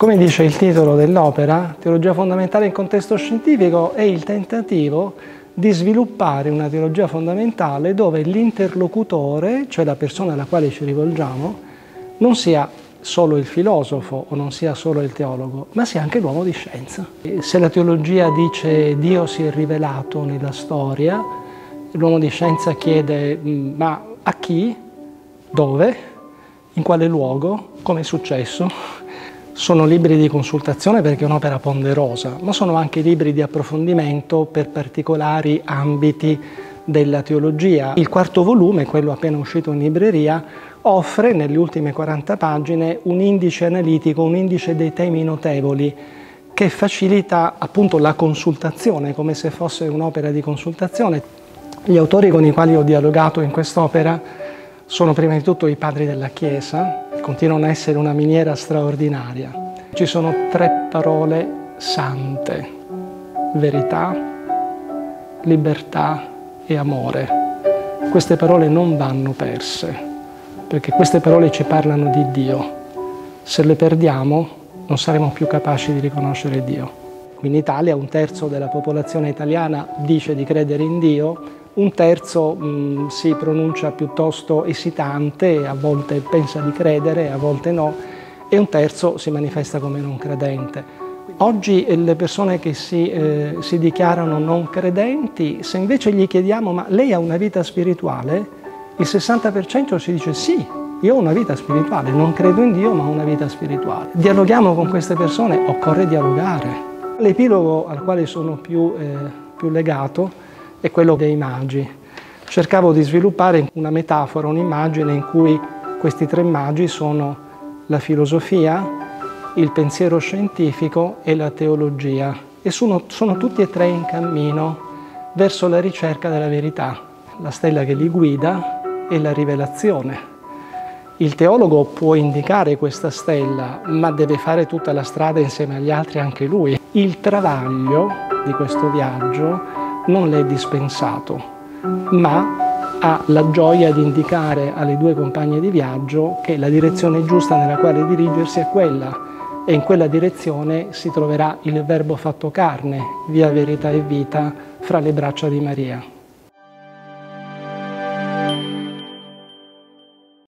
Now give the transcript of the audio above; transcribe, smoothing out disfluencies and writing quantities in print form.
Come dice il titolo dell'opera, teologia fondamentale in contesto scientifico è il tentativo di sviluppare una teologia fondamentale dove l'interlocutore, cioè la persona alla quale ci rivolgiamo, non sia solo il filosofo o non sia solo il teologo, ma sia anche l'uomo di scienza. Se la teologia dice Dio si è rivelato nella storia, l'uomo di scienza chiede ma a chi, dove, in quale luogo, come è successo? Sono libri di consultazione perché è un'opera ponderosa, ma sono anche libri di approfondimento per particolari ambiti della teologia. Il quarto volume, quello appena uscito in libreria, offre nelle ultime 40 pagine un indice analitico, un indice dei temi notevoli che facilita appunto la consultazione, come se fosse un'opera di consultazione. Gli autori con i quali ho dialogato in quest'opera sono prima di tutto i padri della Chiesa, continuano a essere una miniera straordinaria. Ci sono 3 parole sante: verità, libertà e amore. Queste parole non vanno perse, perché queste parole ci parlano di Dio. Se le perdiamo non saremo più capaci di riconoscere Dio. In Italia 1/3 della popolazione italiana dice di credere in Dio, 1/3 si pronuncia piuttosto esitante, a volte pensa di credere, a volte no, e 1/3 si manifesta come non credente. Oggi le persone che si dichiarano non credenti, se invece gli chiediamo ma lei ha una vita spirituale, il 60% ci dice sì, io ho una vita spirituale, non credo in Dio ma ho una vita spirituale. Dialoghiamo con queste persone, occorre dialogare. L'epilogo al quale sono più legato è quello dei magi. Cercavo di sviluppare una metafora, un'immagine in cui questi 3 magi sono la filosofia, il pensiero scientifico e la teologia e sono tutti e 3 in cammino verso la ricerca della verità. La stella che li guida è la rivelazione. Il teologo può indicare questa stella, ma deve fare tutta la strada insieme agli altri anche lui. Il travaglio di questo viaggio non le è dispensato, ma ha la gioia di indicare alle 2 compagne di viaggio che la direzione giusta nella quale dirigersi è quella, e in quella direzione si troverà il Verbo fatto carne, via verità e vita, fra le braccia di Maria.